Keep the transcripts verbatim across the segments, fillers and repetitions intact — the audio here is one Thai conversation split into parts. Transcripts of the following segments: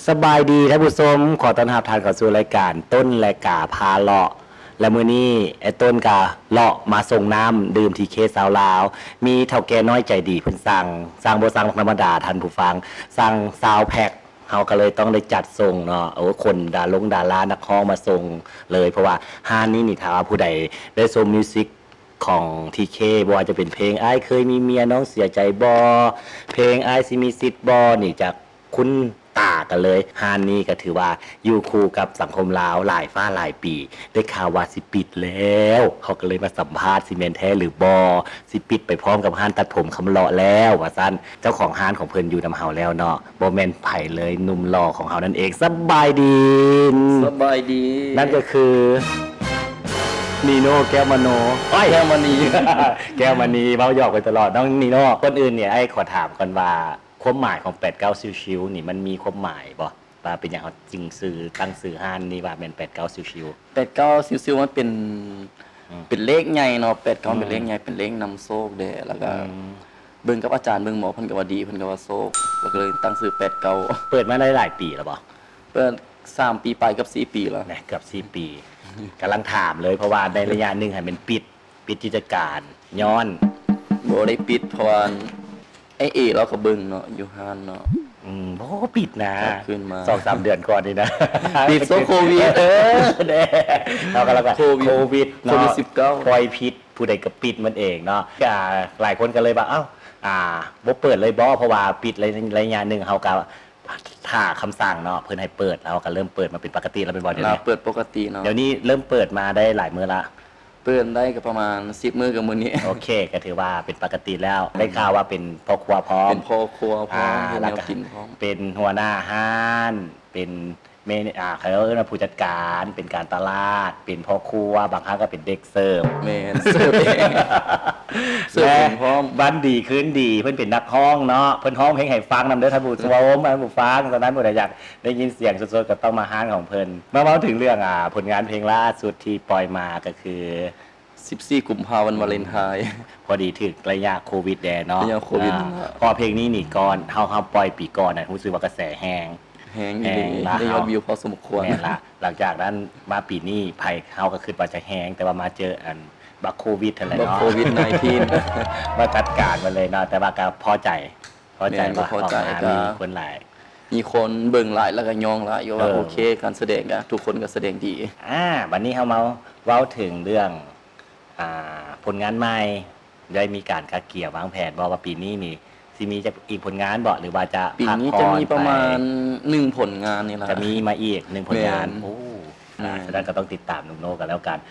สบายดีท่านผู้ชมขอต้อนรับทานเข้าสู่รายการต้นและกาพาเลาะและมื้อนี้ไอ้ต้นกาเลาะมาส่งน้ำดื่มที่เคสาวลาวมีเฒ่าแก่น้อยใจดีเพิ่นสั่งสั่งบ่สั่งธรรมดาท่านผู้ฟังสั่งซาวแพ็คเฮาก็เลยต้องได้จัดส่งเนาะโอ้คนดาลงดารานักร้องมาส่งเลยเพราะว่าห้านนี้นี่ถ้าว่าผู้ใดได้ชมมิวสิกของทีเคบ่ว่าจะเป็นเพลงอ้ายเคยมีเมียน้องเสียใจบ่เพลงอ้ายสิมีสิทธิ์บ่นี่จากคุณตากันเลยฮานนี่ก็ถือว่าอยู่คู่กับสังคมลาวหลายฟ้าหลายปีได้ข่าวว่าสิปิดแล้วเขาก็เลยมาสัมภาษณ์ซีเมนแท้หรือบอสิปิดไปพร้อมกับห้านตัดผมคำเลาะแล้วว่าสั้นเจ้าของห้านของเพิ่นอยู่นำเฮาแล้วเนาะบ่แม่นไผเลยหนุ่มหล่อของเฮานั่นเองสบายดีสบายดีนั่นก็คือนีโน่แก้วมโนแก้วมณีแก้วมณีเว้าหยอกไปตลอดน้องนีโน่คนอื่นเนี่ยไอ้ขอถามก่อนว่าความหมายของแปดเก้าชิวๆนี่มันมีความหมายบ่ว่าเป็นอย่างเอาจริงซื้อตั้งซื้อห้านนี่ว่าเป็นแปดเก้าชิวๆแปดเก้าชิวๆมันเป็นเป็นเลขใหญ่เนาะแปดเก้าเป็นเลขใหญ่เป็นเลขนำโชคเด้แล้วก็เบิ่งกับอาจารย์เบิ่งหมอเพิ่นก็ว่าดีเพิ่นก็ว่าโชคแล้วก็เลยตั้งซื้อแปดเก้าเปิดมาได้หลายปีแล้วบ่เปิดสามปีไปกับสี่ปีแล้วนะเกือบสี่ปีกำลังถามเลยเพราะว่าในระยะนึงให้มันปิดปิดกิจการย้อนบ่ได้ปิดเพราะว่าไอ้เอเราก็เบิ่งเนาะอยู่ห้านเนาะอืมบ่ปิดนะขึ้นมาสองสาม เดือนก่อนนี่นะปิดโควิดเออแน่เราก็แล้วก็โควิดเนาะสิบเก้าปล่อยพิษผู้ใดก็ปิดมันเองเนาะก็หลายคนก็เลยว่าเอ้าอ่าบ่เปิดเลยบ่เพราะว่าปิดระยะนึงเฮาก็ถ้าคำสั่งเนาะเพิ่นให้เปิดเราก็เริ่มเปิดมาเป็นปกติแล้วเป็นบ่เดี๋ยวนี้เปิดปกติเนาะเดี๋ยวนี้เริ่มเปิดมาได้หลายมื้อละเปิดได้ก็ประมาณสิบมื้อกับมื้อนี้โอเคก็ถือว่าเป็นปกติแล้วได้ข่าวว่าเป็นพ่อครัวพร้อมเป็นพ่อครัวพร้อมเป็นแนวกินพร้อมเป็นหัวหน้าห้านเป็นเมนอ่าเขาเรียกว่าผู้จัดการเป็นการตลาดเป็นพ่อครัวบางครั้งก็เป็นเด็กเสิร์ฟแม่นเสิร์ฟเองเสิร์ฟพร้อมบ้านดีคืนดีเพิ่นเป็นนักฮ้องเนาะเพิ่นฮ้องเพลงให้ฟังนำเด้อท่านผู้ชมท่านผู้ฟังตอนนั้นผู้ใดอยากได้ยินเสียงสดๆก็ต้องมาห้านของเพิ่นมาเว้าถึงเรื่องอ่าผลงานเพลงล่าสุดที่ปล่อยมาก็คือสิบสี่กุมภาพันธ์วันวาเลนไทน์พอดีถึงระยะโควิดแดเนาะระยะโควิดพอเพลงนี้นี่ก่อนเฮาเฮาปล่อยปีก่อนน่ะรู้สึกว่ากระแสแฮงแฮงอยู่ได้ยอดวิวพอสมควรแม่นละหลังจากนั้นมาปีนี้ไผเฮาก็คิดว่าจะแฮงแต่ว่ามาเจออันบักโควิดนั่นแหละเนาะบักโควิดสิบเก้ามาจัดการมาเลยเนาะแต่ว่าก็พอใจพอใจว่าพอใจมีคนหลายมีคนเบิ่งหลายแล้วก็ยองหลายอยู่ว่าโอเคการแสดงอ่ะทุกคนก็แสดงดีอ่าบัดนี้เฮามาเว้าถึงเรื่องอ่าผลงานใหม่ได้มีการกะเกี่ยววางแผนบ่ว่าปีนี้นี่สิมีจะอีกผลงานบ่หรือว่าจะปีนี้จะมีประมาณหนึ่งผลงานนี่ล่ะจะมีมาอีกหนึ่งผลงานโอ้อ่าฉะนั้นก็ต้องติดตามนุ่มโนกันแล้วกัน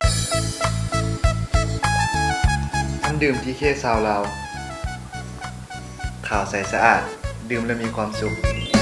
น้ำดื่ม ที เค ซาวลาวข่าวใสสะอาดดื่มแล้วมีความสุข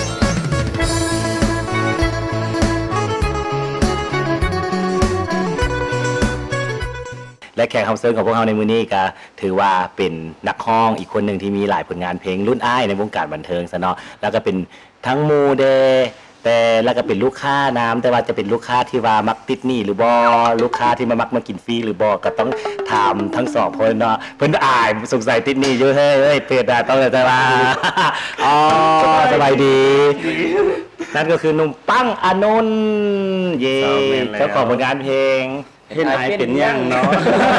และแขกรับเชิญของพวกเราในมื้อนี้ก็ถือว่าเป็นนักร้องอีกคนหนึ่งที่มีหลายผลงานเพลงรุ่นอ้ายในวงการบันเทิงซะเนาะแล้วก็เป็นทั้งมูเดแต่แล้วก็เป็นลูกค้าน้ำแต่ว่าจะเป็นลูกค้าที่ว่ามักติดหนี้หรือบ่ลูกค้าที่มามักมากินฟรีหรือบ่ก็ต้องถามทั้งสองคนเนาะเพิ่นอายสงสัยติดหนี้อยู่เฮ้ยเฮ้ยเปิดได้ต้องแต่ว่าอ๋อสบายดีนั่นก็คือหนุ่มปั้งอานนท์เย่เจ้าของผลงานเพลงเห็นหายเป็นยังเนาะ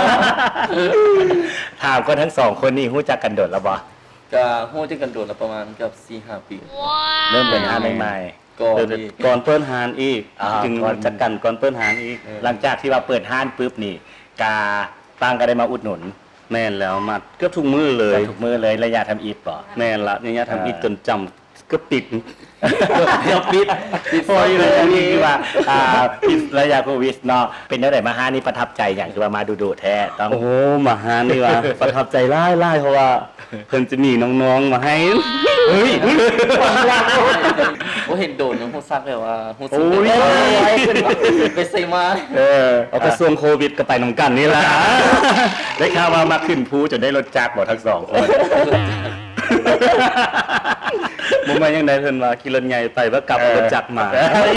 ถามคนทั้งสองคนนี่รู้จักกันโดดแล้วบ่ก็รู้จักกันโดดแล้วประมาณกับ สี่ห้า ปีเริ่มเป็นงานใหม่ๆก่อนก่อนเปิดห้านอีกถึงจัดกันก่อนเปิดห้านอีกหลังจากที่ว่าเปิดห้านปุ๊บนี่กาตั้งก็ได้มาอุดหนุนแม่นแล้วมาเกือบทุกมื้อเลยทุกมื้อเลยระยะทำอีกบ่แม่นละระยะทำอีกจนจำก็ปิดเดี๋ยวปิดปิดซอยเลยนี่คือว่าอ่าปิดระยะโควิดเนาะเป็นได้มาห้านี่ประทับใจอย่างคือว่ามาดูๆแท้ต้องโอ้โหมาห้านี่ว่าประทับใจหลายๆเพราะว่าเพิ่นจะมีน้องๆมาให้เฮ้ยโอ้เห็นโดนน้องฮู้ซักเลยว่าฮู้สึกว่าไปใส่มาเออเอากระทรวงโควิดก็ไปนำกันนี่ล่ะได้ข่าวว่ามาขึ้นภูจนได้รถจักรบ่ทั้งสองคนบ่มายังไดเพิ่นว่าขี่รถใหญ่ไปว่ากลับรถจักรมา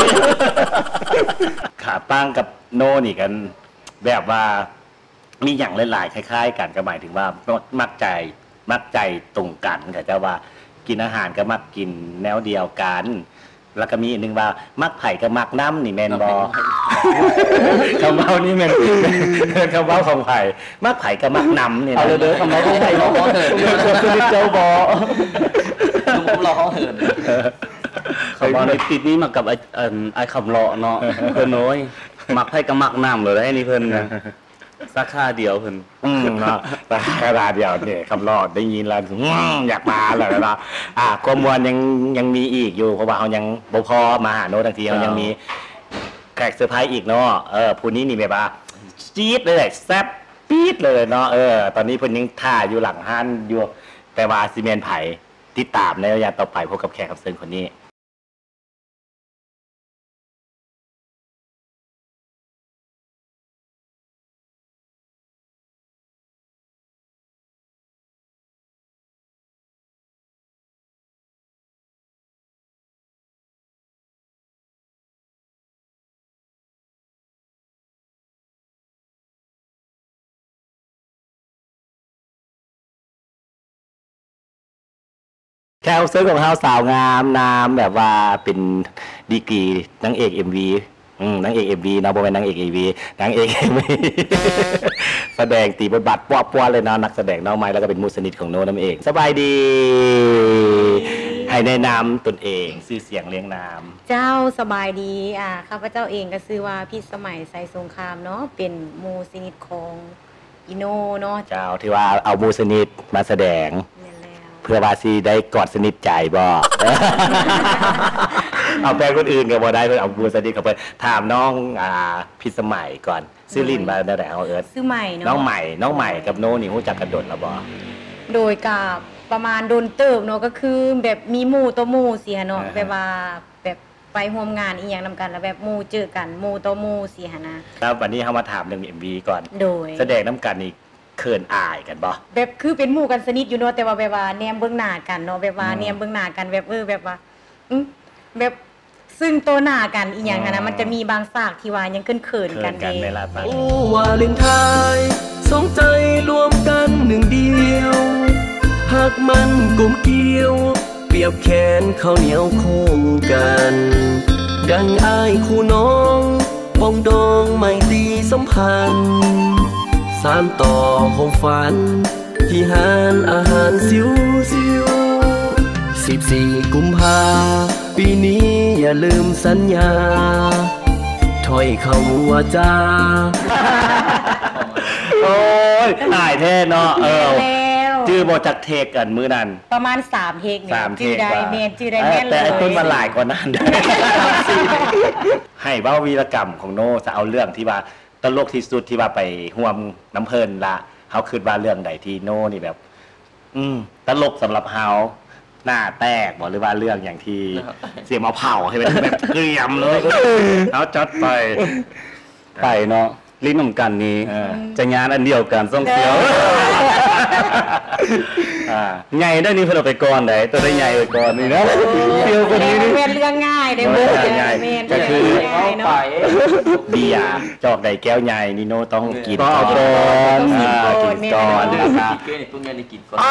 ขาตั้งกับโนนี่กันแบบว่ามีหยังหลายๆคล้ายๆกันก็หมายถึงว่ามักใจมักใจตรงกันก็จะว่ากินอาหารก็มักกินแนวเดียวกันแล้วก็มีอีกหนึ่งว่ามักไผ่กับมักน้ำนี่แมนบอคำเบ้านี่แมนคำเบ้าของไผ่มักไผ่กับมักน้ำเนี่ยเอาเลยเด้อคำเบ้าของไผ่บอกว่าเถิดคือเจ้าบอลุงผมรอเขาเหินคำว่าในติดนี้มากับไอ้ไอ้คำเลาะเนาะเพิ่นน้อยมักไผกับมักน้ำเลยได้นี่เพิ่นนะสาขาเดียวเพิ่นอืมเนาะแต่กระดาษเดียวเนี่ยคำรอดได้ยินแล้วอืมอยากมาเลยนะอ่ะความมวลยังยังมีอีกอยู่เพราะว่าเขายังบ่พอมาหาโน้ตบางทีเขายังมีแขกเซอร์ไพรส์อีกเนาะเออผู้นี้นี่แบบว่าจี๊ดเลยแซ่บปี๊ดเลยเนาะเออตอนนี้เพิ่นยังท่าอยู่หลังห้านอยู่แต่ว่าซีเมนไผ่ติดตามในระยะต่อไปพบกับแขกรับเชิญคนนี้แขกรับเชิญของเฮาสาวงามนามแบบว่าเป็นดีกรีนางเอก เอ็ม วี อืมนางเอก เอ็ม วี เนาะบ่แม่นนางเอก เอ็ม วี นางเอก เอ็ม วี แสดงตีบทบาทปั้วๆเลยเนาะนักแสดงน้องใหม่แล้วก็เป็นมูสนิทของโน้นนั่นเองสบายดีให้แนะนำตนเองชื่อเสียงเรียงนามเจ้าสบายดีอ่าข้าพเจ้าเองก็ชื่อว่าพี่สมัยไซสงครามเนาะเป็นหมูสนิทของอิโนเนาะเจ้าที่ว่าเอามูสนิทมาแสดงนั่นแล้วเพื่อว่าสิได้กอดสนิทใจบ่ เอาแฟนคนอื่นก็บ่ได้เพิ่นเอามูสนิทเขาเพิ่นถามน้องอ่าพี่สมัยก่อนชื่อลินมาได้แต่เอาเอิร์ธชื่อใหม่เนาะน้องใหม่น้องใหม่กับโนนี่รู้จักกันโดดแล้วบ่โดยกับประมาณโดนเติบเนาะก็คือแบบมีหมู่ต่อหมู่สิฮะเนาะอ่าฮะแบบว่าแบบไปร่วมงานอีหยังนำกันแล้วแบบหมู่เจอกันหมู่ต่อหมู่สิฮะนะครับวันนี้เฮามาถามเรื่อง เอ็ม วี ก่อนโดยแสดงน้ำกันนี่เขินอายกันบ่แบบคือเป็นหมู่กันสนิทอยู่เนาะแต่ว่าแบบว่าแนมเบื้องหน้ากันเนาะแบบว่าอืมแนมเบื้องหน้ากันแบบเออแบบว่าอืมแบบซึ่งโตวหน้ากันอีหยังอะอ๋นะอมันจะมีบางฉากที่ว่ายังเขินๆเขิกัน นกันเด้ในลาตาโอ้วาเลนไทน์สองใจรวมกันหนึ่งเดียว หากมันกลมเกลียว เปรียบแขนข้าวเหนียวโค้งกัน ดังอ้ายคู่น้องปองดองไม่ตีสัมพันธ์สานต่อของฝัน ที่หารอาหารสิวสิวสิบสี่กุมภาปีนี้อย่าลืมสัญญาถ้อยคำว่าจาโอ้ยอายแท้เนาะเออแล้วชื่อบ่จักเทกกันมื้อนั้นประมาณสามเทคเนี่ยสามเทจื้อก ได้ว่าแมนจื้อได้แม่นเลยแต่ไอ้ต้นมาหลายกว่านั้น ให้เว้าวีรกรรมของโน่จะเอาเรื่องที่ว่าตลกที่สุดที่ว่าไปห่วมน้ำเพลินละเฮาคิดว่าเรื่องใดที่โน่นี่แบบ อืมตลกสำหรับเฮาหน้าแตกบ่หรือว่าเรื่องอย่างที่เสียงมาเผาให้เป็นแบบเกรียมเลยเอาจัดไปไปเนาะลิ้นนำกันนี้เออจะงานอันเดียวกันส่งเสียวอ่าใหญ่ได้นี่เพิ่นเอาไปก่อนได้ตัวได้ใหญ่ไปก่อนนี่นะเดียวคนนี้นี่แมนเรื่องง่ายได้เอเบิ่อง่ายแมนก็คือเรื่องง่ายไปเนาะเบียร์จอกใดแก้วใหญ่นี่โน่ต้องกินต้องเอาก่อนอ่ากินก่อนนะครับเก้นี่พวกเนี้ยนี่กินก่อน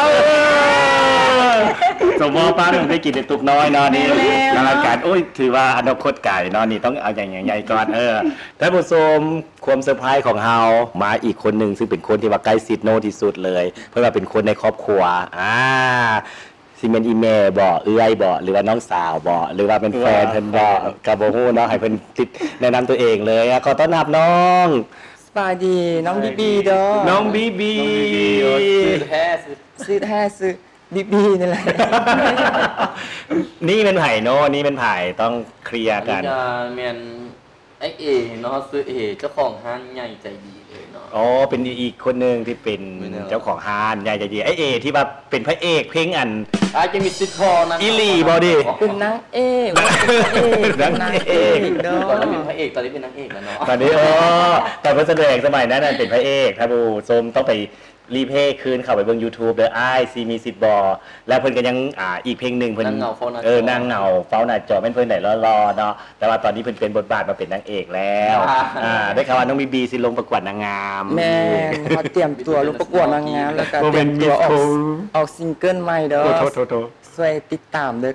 สมมติป้าหนึ่งได้กินในตุกน้อยเนาะนี่กำลังการโอ้ยถือว่าอนาคตไก่เนาะนี่ต้องเอาอย่างใหญ่ๆก่อนเออท่านผู้ชมความเซอร์ไพรส์ของเฮามาอีกคนหนึ่งซึ่งเป็นคนที่ว่าใกล้ชิดโน่ที่สุดเลย เพราะว่าเป็นคนในครอบครัวอ่าซิเมนอีเมลบ่เอื้อยบ่หรือว่าน้องสาวบ่หรือว่าเป็นแฟนเพิ่นบ่กับบ่ฮู้เนาะให้เพิ่นติดแนะนำตัวเองเลยอ่ะขอต้อนรับน้องสบายดีน้องบีบีเด้อน้องบีบีซื้อแท้ซื้อซื้อแท้ซื้อบีบีนี่แหละนี่เป็นไผ่โน่นี่เป็นไผ่ต้องเคลียร์กันอัแมนไอเอเนาะซื้อเอเจ้าของห้างใหญ่ใจดีเลยเนาะอ๋อเป็นอีกคนหนึ่งที่เป็นไม่แน่เจ้าของห้านใหญ่ใจดีไอเอที่ว่าเป็นพระเอกเพลงอันอาจจะมีซิทพอนะอีหลีบ่ดิเป็นนางเอกว่าเป็นพระเอกนางเอกเด้อตอนนั้นเป็นพระเอกตอนนี้เป็นนางเอกแล้วเนาะตอนนี้เออตอนเพิ่นแสดงสมัยนั้นนะเป็นพระเอกถ้าบูชมต้องไปรีเพย์คืนเข้าไปเบิ่ง YouTube เด้ออ้ายซีมีสิทธิ์บอแล้วเพิ่นก็ยังอ่าอีกเพลงหนึงเพิ่นนางเงาเฝ้าหน้าจอเออนางเงาเฝ้าหน้าจอแม่นเพิ่นได้รอๆเนาะแต่ว่าตอนนี้เพิ่นเป็นบทบาทมาเป็นนางเอกแล้วอ่าได้ข่าวว่าน้องบีบีสิลงประกวดนางงามแม่เขาเตรียมตัวลงประกวดนางงามแล้วก็โมเตเมรียนมต์ตัวออกมิสโคออกซิงเกิลใหม่เด้อโอ้โทษโทษโทษช่วยติดตามเด้อกับ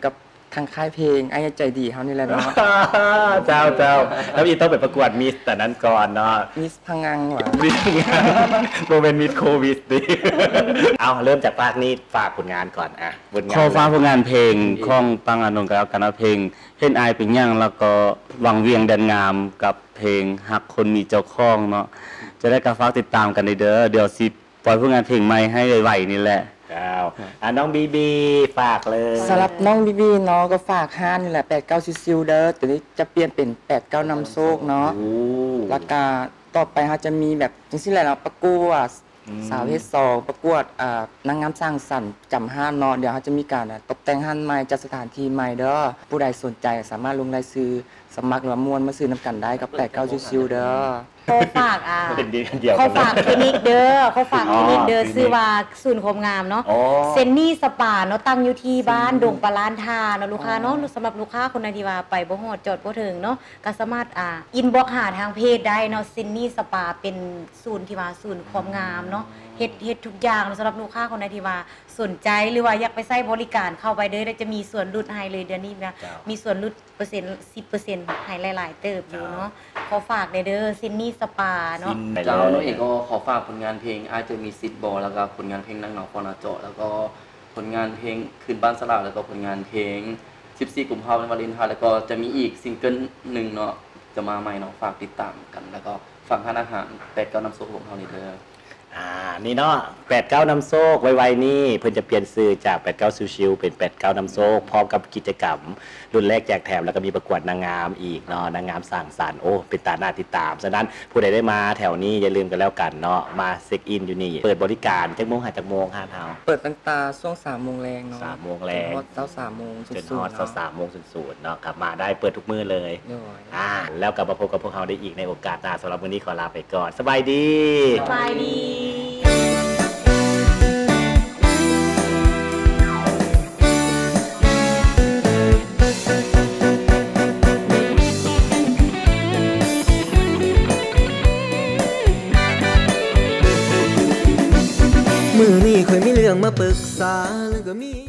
ทางค่ายเพลงไอ้ใจดีเขานี่แหละเนาะเจ้าเจ้าแล้วอีต้องไปประกวดมิสแต่นั้นก่อนเนาะมิสพังงังหว่ะมิสโมเมนต์มิสโควิดดิ เอาเริ่มจากภาคนี้ฝากผลงานก่อนอ่ะผลงานขอฟ้ากผลงานเพลงของปังอานนท์กับแล้วกันนะเพลงเห็นอายเป็นหยังแล้วก็วังเวียงแดนงามกับเพลงหักคนมีเจ้าของเนาะจะได้กระฟ้ากติดตามกันเด้อเดี๋ยวสิปล่อยผลงานเพลงใหม่ให้ไวๆนี่แหละเจ้าอ่ะน้องบีบีฝากเลยสำหรับน้องบีบีเนาะก็ฝากห้านนี่แหละแปดเก้าซิวๆเด้อแต่นี้จะเปลี่ยนเป็นแปดเก้านำโชคเนาะโอ้แล้วก็ต่อไปเขาจะมีแบบจริงๆแหละเนาะประกวดสาวเพศสองประกวดอ่านางงามสร้างสรรค์จำห้านเนาะเดี๋ยวเขาจะมีการอ่ะตกแต่งห้านใหม่จัดสถานที่ใหม่เด้อผู้ใดสนใจสามารถลงรายซื้อสมัครหรือว่ามวนมาซื้อน้ำกันได้กับแปดเก้าซิวๆเด้อขอฝากอ่าเป็นดีเดียวเขากันฝากคลินิกเด้อเขาฝากคลินิกเด้ออ๋อชื่อว่าศูนย์ความงามเนาะอ๋อเซนนี่สปาเนาะตั้งอยู่ที่บ้านดงปลาล้านทาเนาะลูกค้าเนาะสำหรับลูกค้าคนใดที่ว่าไปบ่ฮอดจอดบ่ถึงเนาะก็สามารถอ่าอินบ็อกหาทางเพจได้เนาะเซนนี่สปาเป็นศูนย์ที่ว่าศูนย์ความงามเนาะเฮ็ดเฮ็ดทุกอย่างสำหรับลูกค้าคนใดที่ว่าสนใจหรือว่าอยากไปใช้บริการเข้าไปเด้อแล้วจะมีส่วนลดให้เลยเดือนนี้นะมีส่วนลดเปอร์เซ็นต์สิบเปอร์เซ็นต์ให้หลายๆเติบอยู่เนาะขอฝากเด้อเซนนี่สปาเนาะไปเจ้าเลน้องยเอกก็ขอฝากผลงานเพลงอาจจะมีซิดบอลแล้วก็ผลงานเพลงนังหนอฟอนาโจแล้วก็ผลงานเพลงคืนบ้านสลาวแล้วก็ผลงานเพลงสิบสี่กุมภาพันธ์วาเลนไทน์แล้วก็จะมีอีกซิงเกิลหนึ่งเนาะจะมาใหม่เนาะฝากติดตามกัน แล้วก็ฟังทานอาหารแปดเก้าน้ำซุปของเฮานี่เด้ออ่านี่เนาะแปดเก้าน้ำโซกไวๆนี่เพิ่นจะเปลี่ยนชื่อจากแปดเก้าชิวๆเป็นแปดเก้าน้ำโซกพร้อมกับกิจกรรม รุ่นแรกแจกแถมแล้วก็มีประกวดนางงามอีกเนาะนางงามสร้างสรรค์โอ้เป็นตาหน้าติดตามฉะนั้นผู้ใดได้มาแถวนี้อย่าลืมกันแล้วกันเนาะมาเช็คอินอยู่นี่เปิดบริการจักโมงหาจักโมงห้าเท้าเปิดตั้งแตาช่วงสามโมงแรงเนาะสามโมงแรงจนฮอดเช้าสามโมงจนสุฮอดดๆเนาะสามโมงศูนย์ๆเนาะกลับมาได้เปิดทุกมื้อเลยโดยอ่าแล้วกลับมาพบกับพวกเราได้อีกในโอกาสหน้าสำหรับวันนี้ขอลาไปก่อนสบายดีสบายดีมือนี่เคยมีเรื่องมาปรึกษาแล้วก็มี